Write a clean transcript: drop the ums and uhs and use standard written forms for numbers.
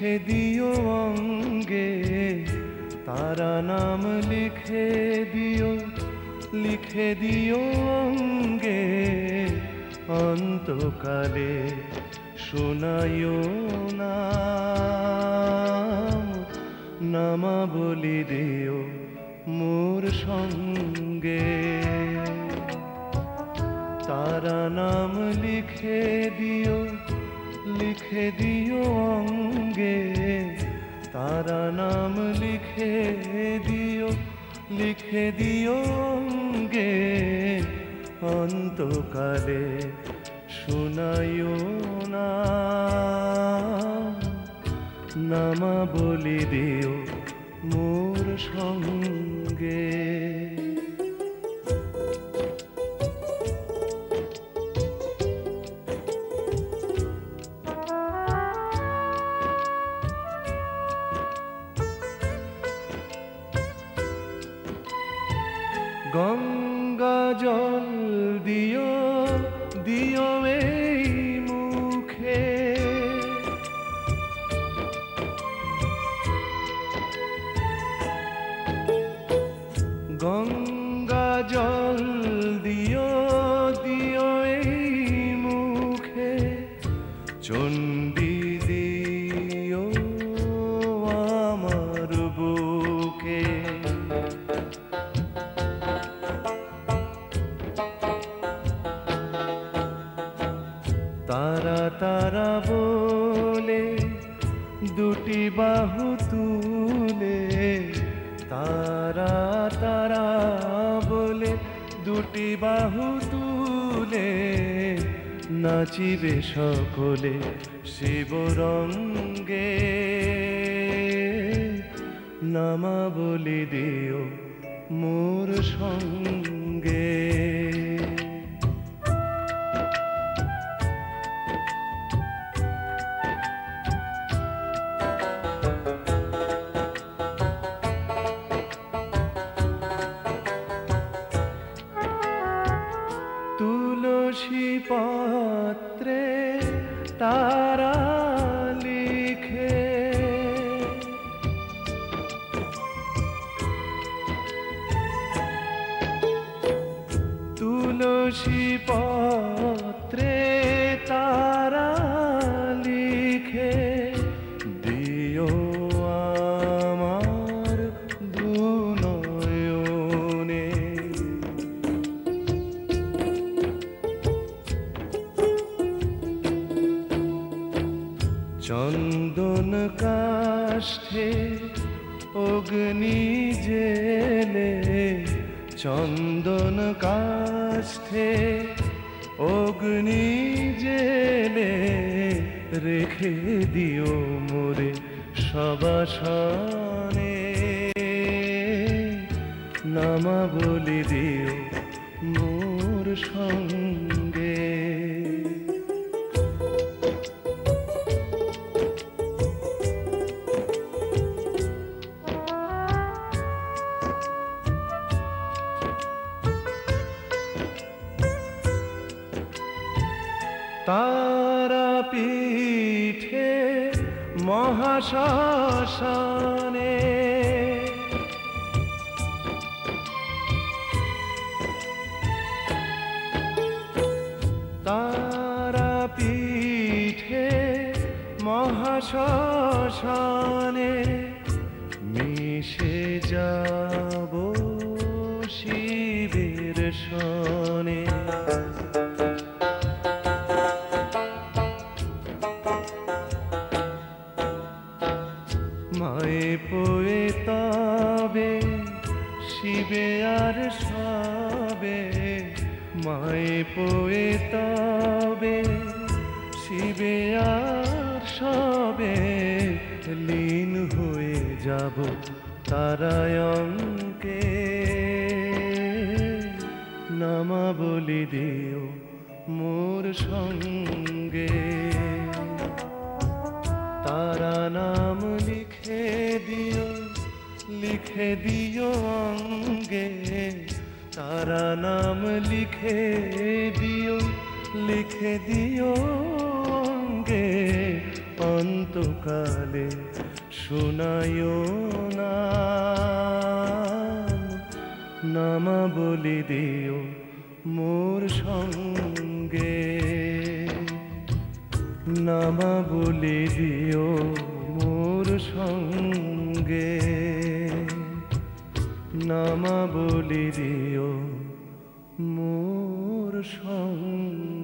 লিখে দিও অঙ্গে, তারা নাম লিখে দিও অঙ্গে, অন্তকালে শোনাইও নাম, নামাবলি দিও মোর সঙ্গে। তারা নাম লিখে দিও অঙ্গে, তারা নাম লিখে দিও অঙ্গে, অন্তকালে শোনাইও নাম, নামাবলি দিও মোর সঙ্গে। গঙ্গা জল দিও এই মুখে, গঙ্গা জল দিও এই মুখে, চণ্ডী দিও আমার বুকে। তারা তারা বলে দুটি বাহু তুলে, তারা তারা বলে দুটি বাহু তুলে, নাচিবে সকলে শিবরঙ্গে, নামাবলি দিও মোর সঙ্গে। তুলসী পত্রে তারা লিখে, তুলসী পত্রে তারা লিখে দিও আমার দুনয়নে। চন্দন কাষ্ঠে অগ্নি জেলে, চন্দন কাষ্ঠে অগ্নি জেলে, রেখে দিও মোরে সবাসনে, নামাবলি দিও মোর সঙ্গে। তারাপীঠে মহাশ্মশানে, তারাপীঠে মহাশ্মশানে, মিশে যাব শিবের সনে। মায়ে পোয়ে তবে শিবে আর সবে, মায়ে পোয়ে তবে শিবে আর সবে, লীন হয়ে যাব তারায় অঙ্কে, নামাবলি দিও মোর সঙ্গে। তারা নাম লিখে দিও অঙ্গে, তারা নাম লিখে দিও অঙ্গে, অন্তকালে শোনায়ো না নামাবলি দিও মোর সঙ্গে নামাবলি দিও মোর সঙ্গে নামাবলি দিও মোর সঙ্গে